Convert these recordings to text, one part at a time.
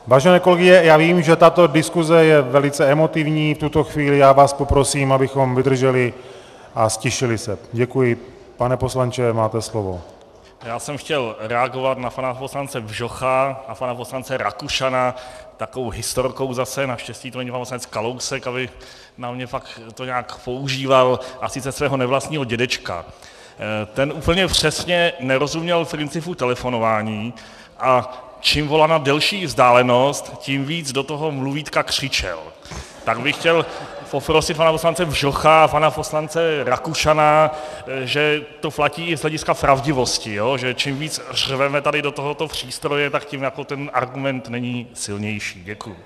Vážené kolegyně, já vím, že tato diskuze je velice emotivní v tuto chvíli, já vás poprosím, abychom vydrželi a ztišili se. Děkuji. Pane poslanče, máte slovo. Já jsem chtěl reagovat na pana poslance Bžocha a pana poslance Rakušana takovou historkou zase, naštěstí to není pan poslanec Kalousek, aby na mě pak to nějak používal, a sice svého nevlastního dědečka. Ten úplně přesně nerozuměl principu telefonování a čím volal na delší vzdálenost, tím víc do toho mluvítka křičel. Tak bych chtěl poprosit pana poslance Bžocha a pana poslance Rakušana, že to platí i z hlediska pravdivosti, jo? Že čím víc řveme tady do tohoto přístroje, tak tím jako ten argument není silnější. Děkuji.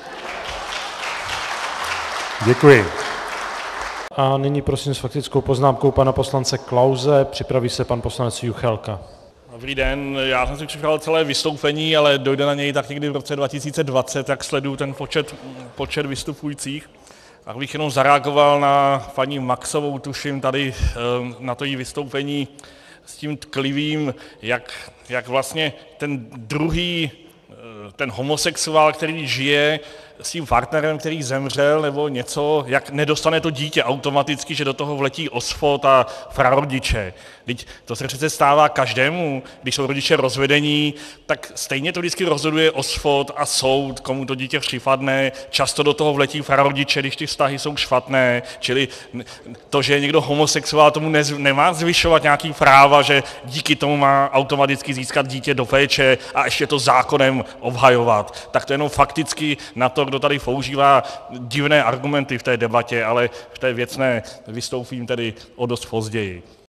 Děkuji. A nyní prosím s faktickou poznámkou pana poslance Klause, připraví se pan poslanec Juchelka. Dobrý den, já jsem si připravil celé vystoupení, ale dojde na něj tak někdy v roce 2020, jak sleduju ten počet vystupujících. Tak bych jenom zareagoval na paní Maxovou, tuším, tady na to její vystoupení s tím tklivým, jak vlastně ten druhý, ten homosexuál, který žije s tím partnerem, který zemřel nebo něco, jak nedostane to dítě automaticky, že do toho vletí OSPOD a prarodiče. Vždyť to se přece stává každému, když jsou rodiče rozvedení, tak stejně to vždycky rozhoduje OSPOD a soud, komu to dítě připadne, často do toho vletí prarodiče, když ty vztahy jsou špatné, čili to, že je někdo homosexuál, tomu nemá zvyšovat nějaký práva, že díky tomu má automaticky získat dítě do péče a ještě to zákonem obhajovat. Tak to jenom fakticky na to, kdo tady používá divné argumenty v té debatě, ale v té věcné vystoupím tedy o dost později.